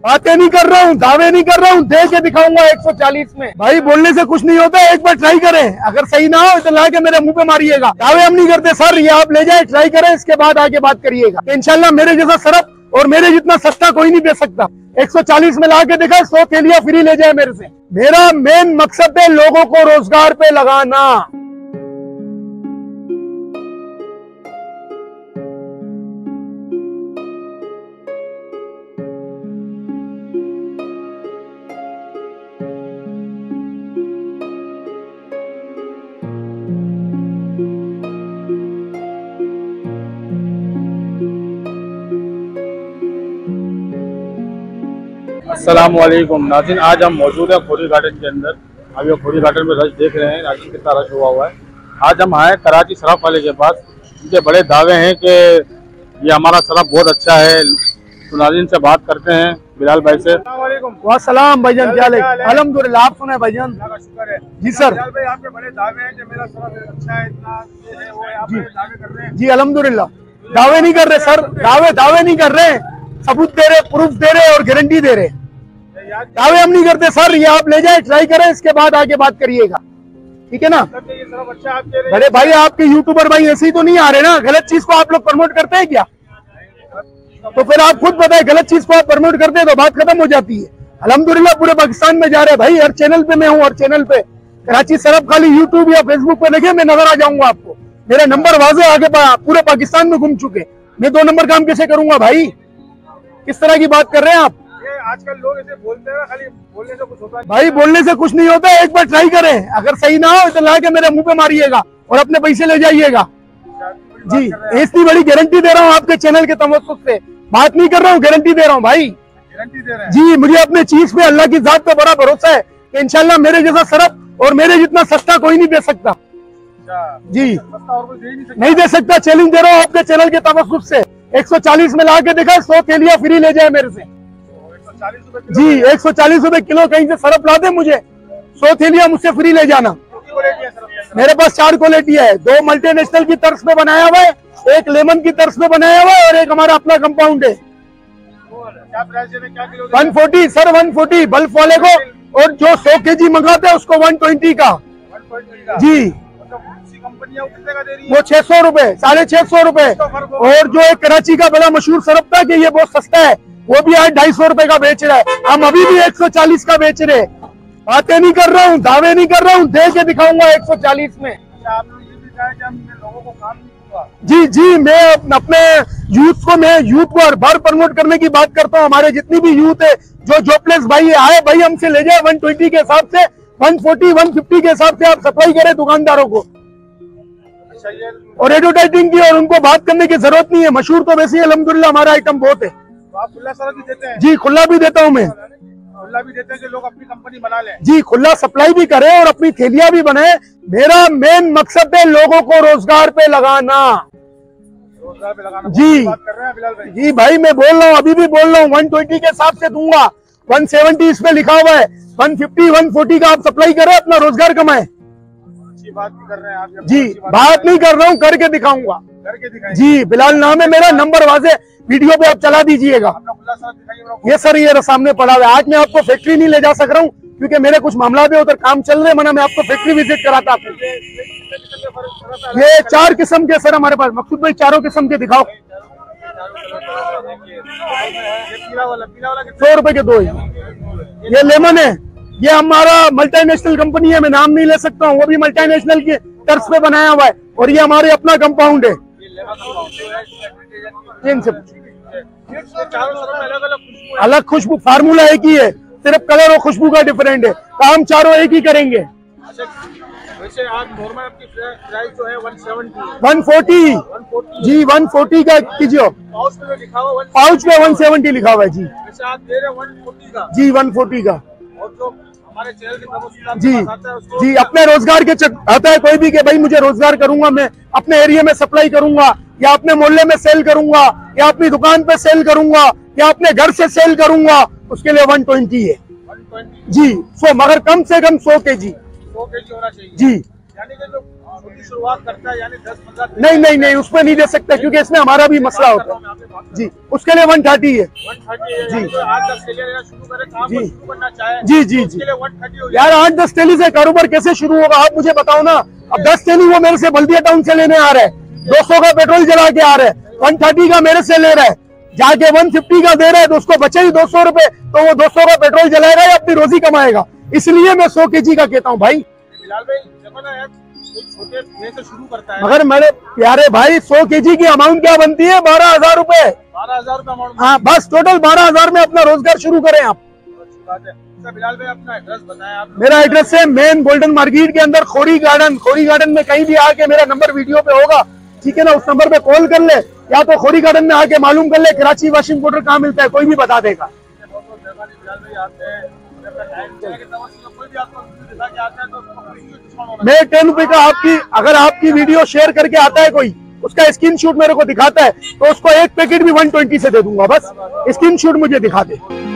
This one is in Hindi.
बातें नहीं कर रहा हूँ, दावे नहीं कर रहा हूँ, दे के दिखाऊंगा 140 में। भाई बोलने से कुछ नहीं होता, एक बार ट्राई करें, अगर सही ना हो तो ला के मेरे मुंह पे मारिएगा। दावे हम नहीं करते सर, ये आप ले जाए, ट्राई करें, इसके बाद आगे बात करिएगा। इंशाल्लाह मेरे जैसा सरफ और मेरे जितना सस्ता कोई नहीं दे सकता। 140 में ला के दिखा, 100 थैलियां फ्री ले जाए मेरे से। मेरा मेन मकसद है लोगों को रोजगार पे लगाना। अस्सलामुअलैकुम नाज़रीन, आज हम मौजूद है खोरी गार्डन के अंदर। अभी वो खोरी गार्डन में रश देख रहे हैं, राजन कितना रश हुआ हुआ है। आज हम आए कराची सरफ वाले के पास। इनके बड़े दावे हैं कि ये हमारा सरफ बहुत अच्छा है। तो नाज़रीन से बात करते हैं बिलाल भाई से। वासलाम भाईजान, क्या हाल है? अल्हम्दुलिल्लाह, आप सुने भाईजान? शुक्र है जी सर। बिलाल भाई, आपके बड़े दावे हैं कि मेरा सरफ अच्छा है, इतना ये है वो है, आप दावे कर रहे हैं? जी अल्हम्दुलिल्लाह। दावे नहीं कर रहे सर, दावे नहीं कर रहे, सबूत दे रहे, प्रूफ दे रहे और गारंटी दे रहे। दावे हम नहीं करते सर, ये आप ले जाए, ट्राई करें, इसके बाद आगे बात करिएगा, ठीक है ना? बड़े भाई आपके यूट्यूबर भाई ऐसे ही तो नहीं आ रहे ना, गलत चीज को आप लोग प्रमोट करते हैं क्या? तो फिर आप खुद बताए, गलत चीज को आप प्रमोट करते हैं तो बात खत्म हो जाती है। अल्हम्दुलिल्लाह पूरे पाकिस्तान में जा रहे हैं भाई, हर चैनल पे मैं हूँ, हर चैनल पे। कराची सरफ खाली यूट्यूब या फेसबुक पे देखे, मैं नजर आ जाऊंगा आपको। मेरा नंबर वाजे आगे पूरे पाकिस्तान में घूम चुके। मैं 2 नंबर काम कैसे करूंगा भाई? किस तरह की बात कर रहे हैं आप? आजकल लोग ऐसे बोलते हैं, खाली बोलने से कुछ होता है। भाई बोलने से कुछ नहीं होता, एक बार ट्राई करें, अगर सही ना हो तो ला के मेरे मुंह पे मारिएगा और अपने पैसे ले जाइएगा। जी इतनी बड़ी गारंटी दे रहा हूँ आपके चैनल के तवज्जुह से, बात नहीं कर रहा हूँ, गारंटी दे रहा हूँ भाई, गारंटी दे रहे हैं। जी मुझे अपने चीज पे, अल्लाह की जात पे बड़ा भरोसा है कि इंशाल्लाह मेरे जैसा सरफ और मेरे जितना सस्ता कोई नहीं दे सकता। जी नहीं दे सकता, चैलेंज दे रहा हूँ आपके चैनल के तवज्जुह से। 140 में ला के देखा, 100 थैलियां फ्री ले जाए मेरे से। जी 140 रुपए किलो, कहीं से सरफ ला दे मुझे, 100 थैलियां मुझसे फ्री ले जाना। मेरे पास 4 क्वालिटी है, 2 मल्टीनेशनल की तर्ज पे बनाया हुआ है, 1 लेमन की तर्ज पे बनाया हुआ है और 1 हमारा अपना कंपाउंड है। 140 सर, 140 बल्ब वाले को, और जो 100 kg मंगाते हैं उसको 120 का। जी वो 600 रुपए, 650 रुपए। और जो एक कराची का बड़ा मशहूर सरफ था कि ये बहुत सस्ता है, वो भी आज 250 रुपए का बेच रहा है। हम अभी भी 140 का बेच रहे। बातें नहीं कर रहा हूँ, दावे नहीं कर रहा हूँ, दे के दिखाऊंगा 140 में। आपने ये भी कहा कि मैं लोगों को काम नहीं दूंगा। जी मैं अपने यूथ को हर बार प्रमोट करने की बात करता हूँ। हमारे जितनी भी यूथ है, जो जॉबलेस भाई आए, भाई हमसे ले जाए 120 के हिसाब से, 140 150 के हिसाब से आप सप्लाई करें दुकानदारों को। और एडवर्टाइजिंग की और उनको बात करने की जरूरत नहीं है, मशहूर तो वैसे ही अल्हम्दुलिल्लाह हमारा आइटम बहुत है। तो आप खुला सरफ भी देते हैं? जी खुला भी देता हूँ मैं, खुला भी देते हैं कि लोग अपनी कंपनी बना लें। जी खुला सप्लाई भी करें और अपनी थैलियां भी बनाए। मेरा मेन मकसद है लोगों को रोजगार पे लगाना। रोजगार पे लगाना जी बात कर रहे हैं बिलाल भाई। जी भाई मैं बोल रहा हूँ, अभी भी बोल रहा हूँ, 120 के हिसाब से दूंगा, 170 इसमें लिखा हुआ है, 150 140 का आप सप्लाई करें, अपना रोजगार कमाए। बात कर रहे हैं आप? जी बात नहीं कर रहा हूँ, करके दिखाऊंगा। करके दिखाएंगे? जी बिलाल नाम है मेरा, नंबर वाजे वीडियो पे आप चला दीजिएगा। ये सर ये सामने पड़ा हुआ है। आज मैं आपको फैक्ट्री नहीं ले जा सक रहा हूँ क्योंकि मेरे कुछ मामला है, उधर काम चल रहे, मना मैं आपको फैक्ट्री विजिट कराता आपको। ये 4 किस्म के सर हमारे पास, मकसूद भाई 4 किस्म के दिखाओ। 100 रुपए के 2। ये लेमन है, ये हमारा मल्टीनेशनल कंपनी है, मैं नाम नहीं ले सकता हूँ, वो भी मल्टीनेशनल के तर्ज पे बनाया हुआ है, और ये हमारे अपना कंपाउंड है। अलग खुशबू, फार्मूला एक ही है, सिर्फ कलर और खुशबू का डिफरेंट है, काम चारों एक ही करेंगे। वैसे आज नॉर्मल आपकी प्राइस जो है 140 जी 140 का कीजिए। पाउच पे लिखा हुआ है, पाउच पे 170 लिखा हुआ है जी। वैसे आप दे रहे हैं 140 का? जी 140 का। और जो हमारे चैनल के तवज्जुह जी आता है उसको जी अपने रोजगार के आता है कोई भी कि भाई मुझे रोजगार करूंगा, मैं अपने एरिया में सप्लाई करूंगा, या अपने मोहल्ले में सेल करूंगा, या अपनी दुकान पे सेल करूंगा, या अपने घर से सेल करूंगा, उसके लिए 120 है 120 जी। 100 मगर कम से कम 100 kg होना चाहिए जी। यानी कि जो शुरुआत करता है यानी 10-15 नहीं नहीं नहीं, उसमें नहीं दे सकते क्योंकि इसमें हमारा भी मसला होता है जी। उसके लिए 130 है 130 जी। 8-10 लेना शुरू करें काम जी। शुरू करना चाहे जी जी जी। उसके लिए 130 हो यार 8-10 टेली से कारोबार कैसे शुरू होगा आप मुझे बताओ ना। अब 10 टेली वो मेरे से बल्दिया टाउन से लेने आ रहा है, 200 का पेट्रोल जला के आ रहा है, 130 का मेरे से ले रहा है, जाके 150 का दे रहा है, तो उसको बचे ही 200 रुपए, तो वो 200 का पेट्रोल जलाएगा या अपनी रोजी कमाएगा। इसलिए मैं 100 kg का कहता हूँ भाई। बिलाल भाई देखो ना यार, छोटे से शुरू करता है मगर मेरे प्यारे भाई 100 kg की अमाउंट क्या बनती है? 12,000 रुपए। 12,000 रुपए अमाउंट। हाँ बस टोटल 12,000 में अपना रोजगार शुरू करें आप। अच्छी बात है। बिलाल भाई अपना एड्रेस बताएं आप। मेरा एड्रेस है मेन गोल्डन मार्केट के अंदर खोरी गार्डन। खोरी गार्डन में कहीं भी आके, मेरा नंबर वीडियो पे होगा, ठीक है ना, उस नंबर पे कॉल कर ले या तो खोरी गार्डन में आके मालूम कर ले कराची वॉशिंग पाउडर कहाँ मिलता है, कोई भी बता देगा। मैं 10 रुपए का आपकी, अगर आपकी वीडियो शेयर करके आता है कोई, उसका स्क्रीनशॉट मेरे को दिखाता है, तो उसको एक पैकेट भी 120 से दे दूंगा। बस स्क्रीनशॉट मुझे दिखा दे।